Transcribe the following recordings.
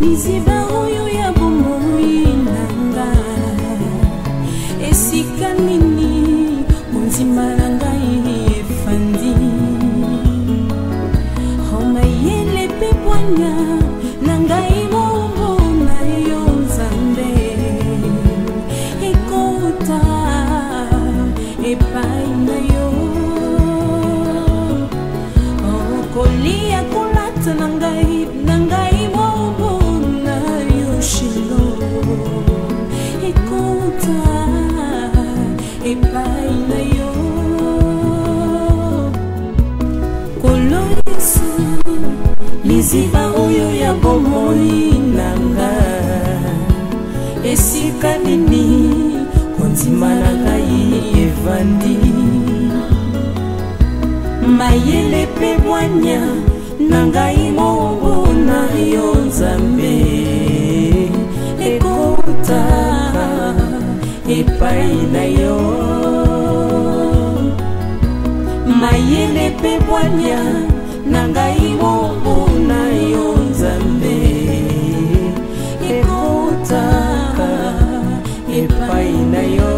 liziba oyo ya bomoi nanga esika nini monzima na ngai efandi omayele pe bwanya na ngai mombo na yo Nzambe ekota epai na yo kolia kolata na ngai mombo na yo Shilo ekota epai na yo Kolo Yesu liziba oyo ya bomoi nanga esika nini konzima na ngai evandi mayele pe bwanya na ngai mombo na yo Nzambe ekota epai na yo mayele pe bwanya na ngai mombo na yo Nzambe ekota epai na yo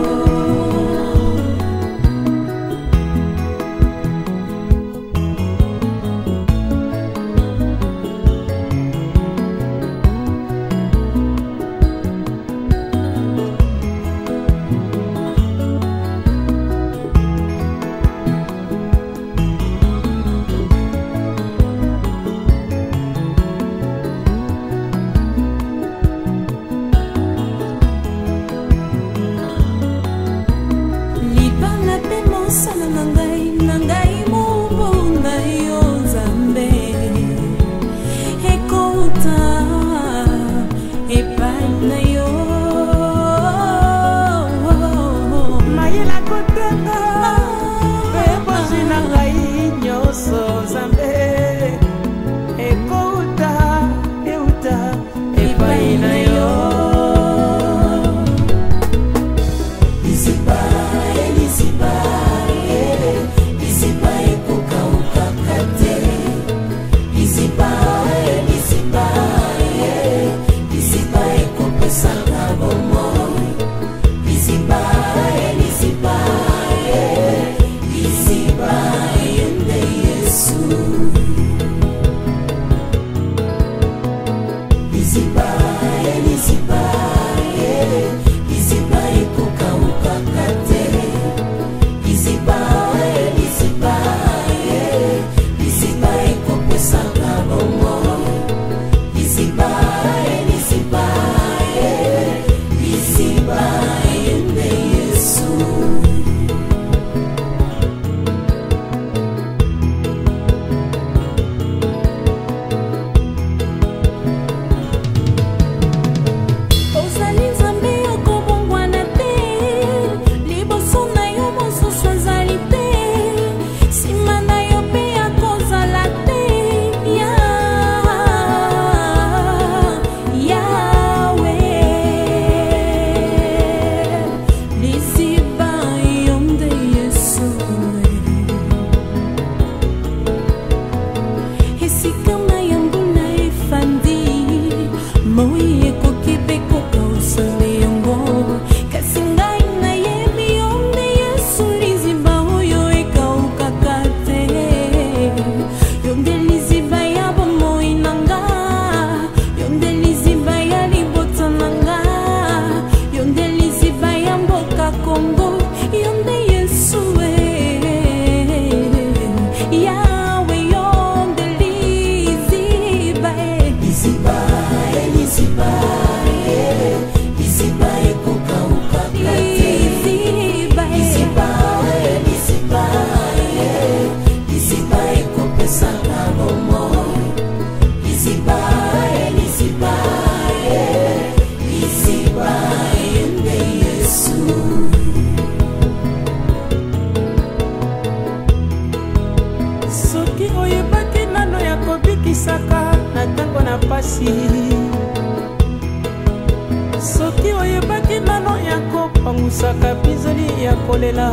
soki oyebaki nano ya kopangusaka bizoli ya kolela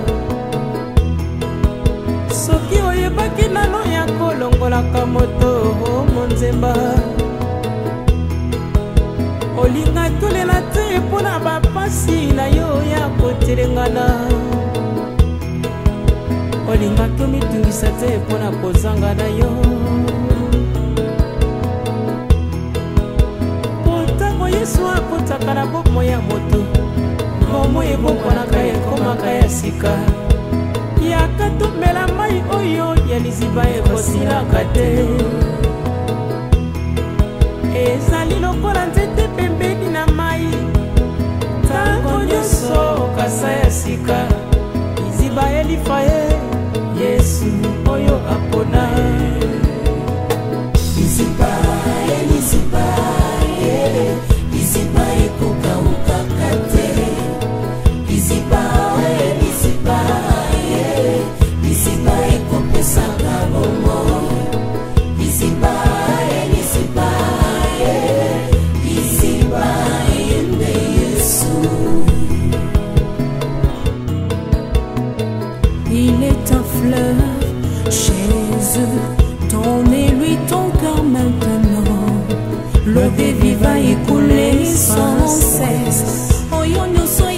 soki oyebaki nano ya kolongolaka moto monzemba olinga tolela te mpona bapasi na yo ya kotelengana olinga tomitungisa te mpona kozanga na yo potango yesu akotaka na bomoi ya moto bomoi ebongwanaka ekomaka ya sika yaka tomela mai oyo ya liziba ekosilaka te ezali lokola nzete pembeni na mai ntango nyonso kasa ya sika liziba elifa ye yesu oyo apona liziba liziba liziba ekokaukaka te liziba liziba liziba ekopesaka bomo liziba liziba liziba yende yesu. Il est un fleuve chez eux, donnez-lui ton cœur maintenant. L'eau des vies va écouler sans cesse. Oh, yo,